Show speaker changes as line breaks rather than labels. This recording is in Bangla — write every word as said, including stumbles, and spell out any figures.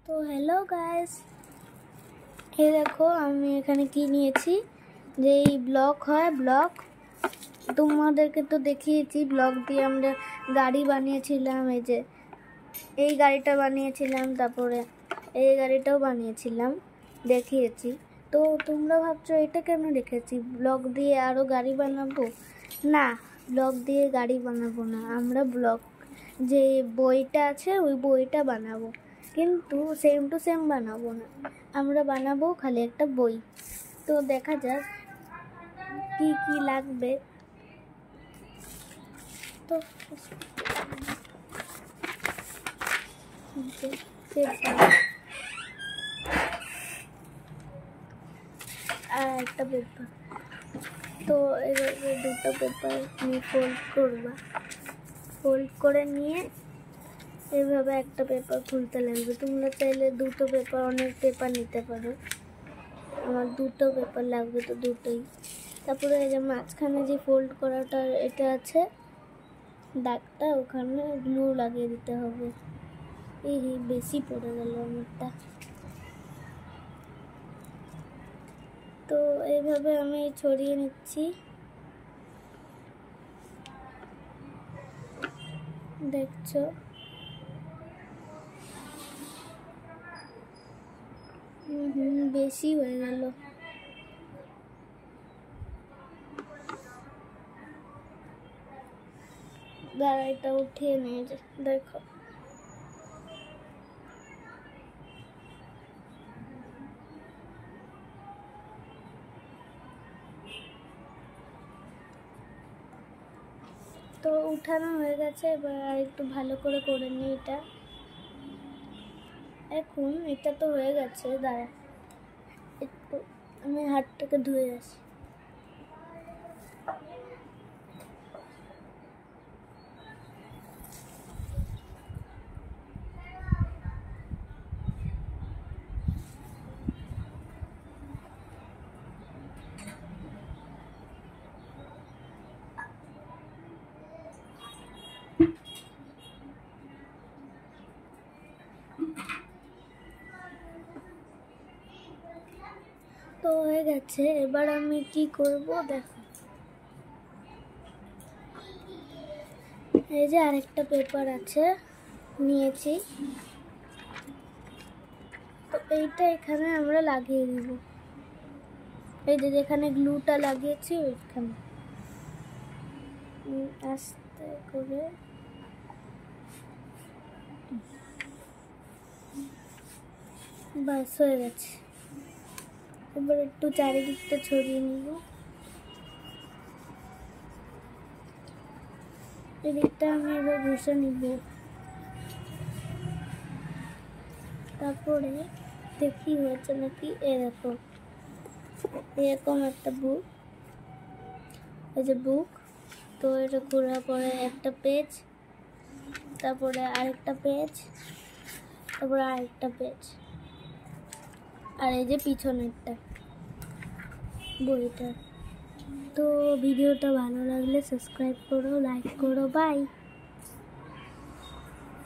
তো হ্যালো গাইস, এই দেখো আমি এখানে কি নিয়েছি, যে এই ব্লক হয় ব্লক তোমাদেরকে তো দেখিয়েছি। ব্লক দিয়ে আমরা গাড়ি বানিয়েছিলাম, এই যে এই গাড়িটা বানিয়েছিলাম, তারপরে এই গাড়িটাও বানিয়েছিলাম, দেখিয়েছি। তো তোমরা ভাবছো এটা কেন রেখেছি, ব্লক দিয়ে আরও গাড়ি বানাবো? না, ব্লক দিয়ে গাড়ি বানাবো না, আমরা ব্লক যে বইটা আছে ওই বইটা বানাবো, কিন্তু সেম টু সেম বানাবো না, আমরা বানাবো খালি একটা বই। তো দেখা যাক কি কি লাগবে। তো আর একটা পেপার, তো এভাবে দুটো পেপার নিয়ে ফোল্ড করবা, ফোল্ড করে নিয়ে এভাবে একটা পেপার খুলতে লাগবে। তোমরা চাইলে দুটো পেপার, অনেক পেপার নিতে পারো, আমার দুটো পেপার লাগবে তো দুটোই। তারপরে এই যে মাঝখানে যে ফোল্ড করাটা এটা আছে দাগটা, ওখানে গ্লু লাগিয়ে দিতে হবে। এই বেশি পড়ে গেল আমারটা। তো এইভাবে আমি ছড়িয়ে নিচ্ছি, দেখছো? হুম হুম বেশি হয়ে গেল। দাঁড়া, এটা উঠিয়ে নিয়ে যে দেখো, তো উঠানো হয়ে গেছে। এবার আর একটু ভালো করে করে নিই এটা। এখন এটা তো হয়ে গেছে, দাঁড়া একটু আমি হাতটাকে ধুয়ে আসি। তো হয়ে গেছে, এবার আমি কি করব দেখো। এই যে আরেকটা পেপার আছে নিয়েছি, তো এইটা এখানে আমরা লাগিয়ে দিব। এই যে যেখানে গ্লুটা লাগিয়েছি ওইখানে আস্তে করে বাস হয়ে গেছে। এবার একটু চারিদিকটা ছড়িয়ে নিব, এদিকটা আমি এবার ঘষে নিব। তারপরে দেখি হয়েছে নাকি। এ দেখো এরকম একটা বুক, এই যে বুক, তো এটা ঘোরার পরে একটা পেজ, তারপরে আরেকটা পেজ, তারপরে আরেকটা পেজ, আর এই যে পিছনেরটা বইটা। তো ভিডিওটা ভালো লাগলে সাবস্ক্রাইব করো, লাইক করো, বাই।